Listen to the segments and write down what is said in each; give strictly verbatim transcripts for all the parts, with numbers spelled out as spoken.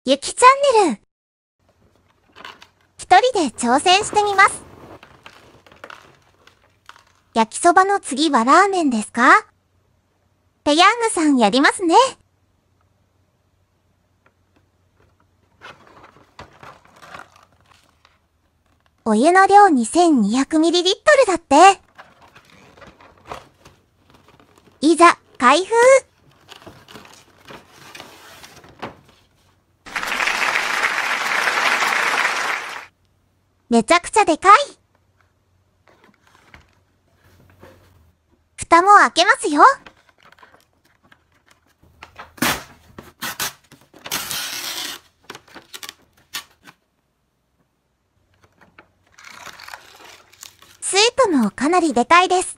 ゆきチャンネル。一人で挑戦してみます。焼きそばの次はラーメンですか？ペヤングさんやりますね。お湯の量 にせんにひゃくミリリットル だって。いざ、開封。めちゃくちゃでかい。蓋も開けますよ。スープもかなりでかいです。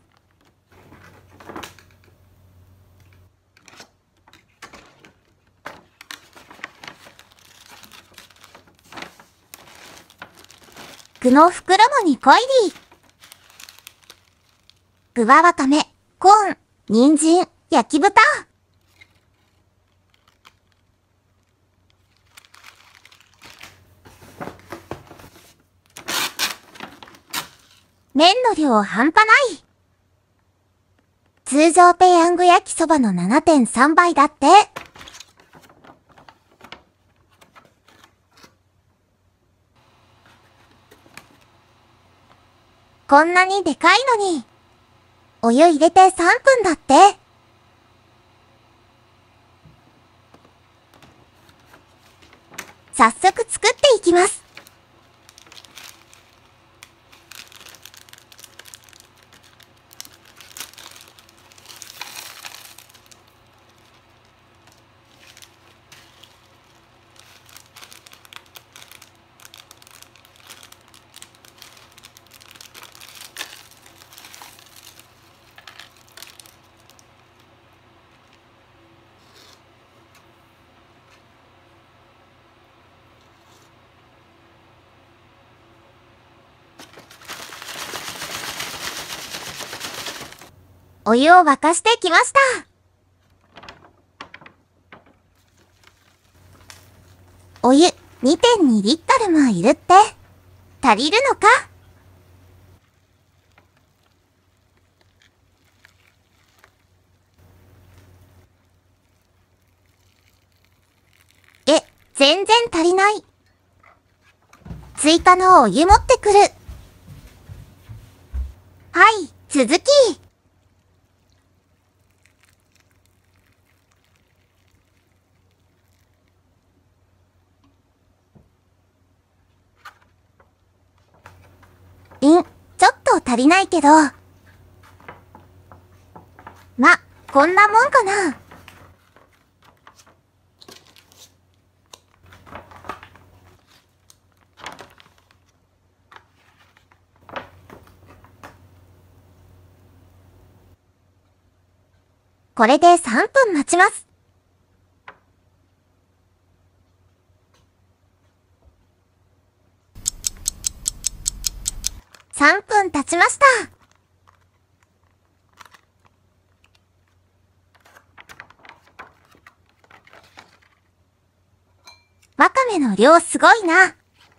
具の袋もにこ入り。具はわかめ、コーン、人参、焼き豚。麺の量半端ない。通常ペヤング焼きそばの ななてんさん 倍だって。こんなにでかいのに、お湯入れてさんぷんだって。早速作っていきます。お湯を沸かしてきました。お湯 にてんに リットルもいるって。足りるのか？え、全然足りない。追加のお湯持ってくる。はい、続き。ん、ちょっと足りないけど。ま、こんなもんかな。これでさんぷん待ちます。さんぷん経ちました。わかめの量すごいな。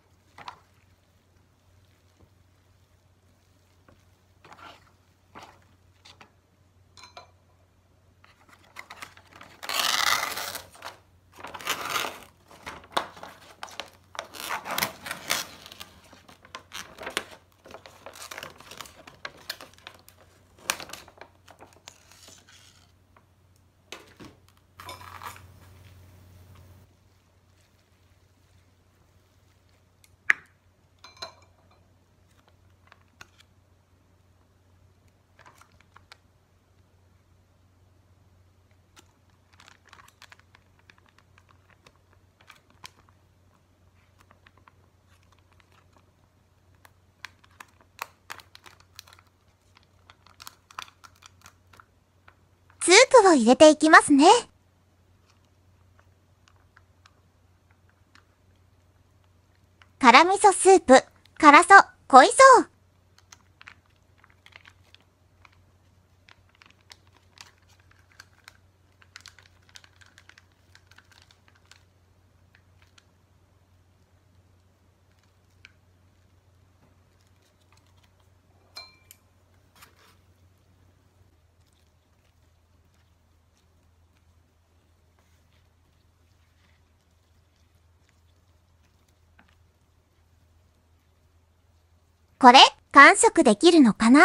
スープを入れていきますね。辛味噌スープ、辛そ、濃いそう。 これ、完食できるのかな？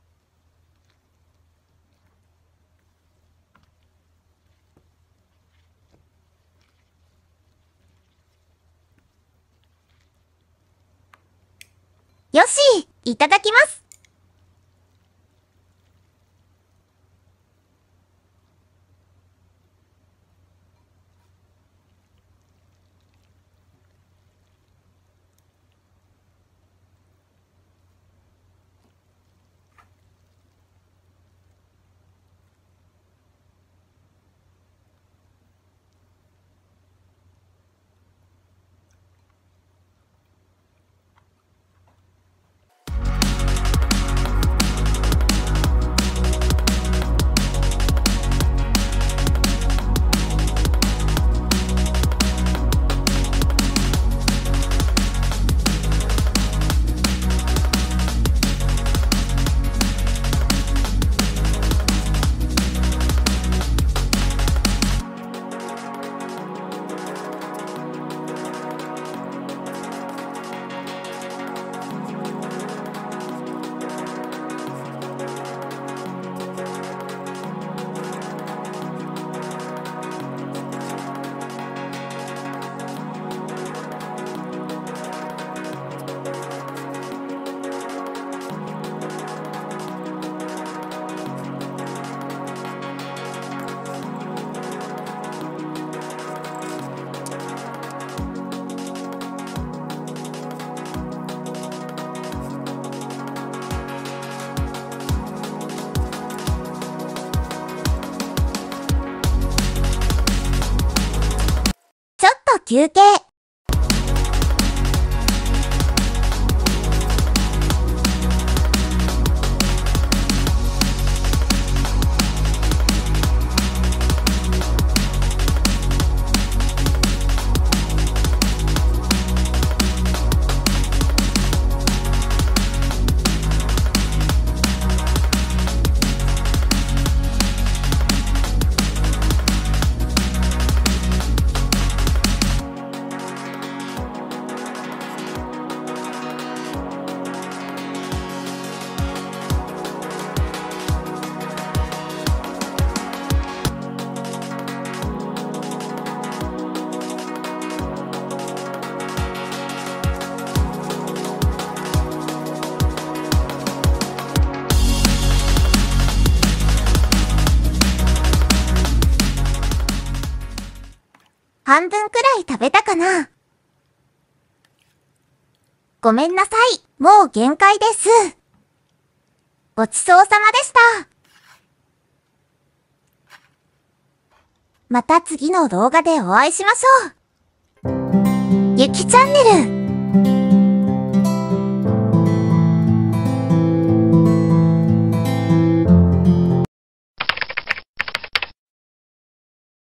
よし、いただきます。休憩。半分くらい食べたかな。ごめんなさい、もう限界です。ごちそうさまでした。また次の動画でお会いしましょう。ゆきチャンネル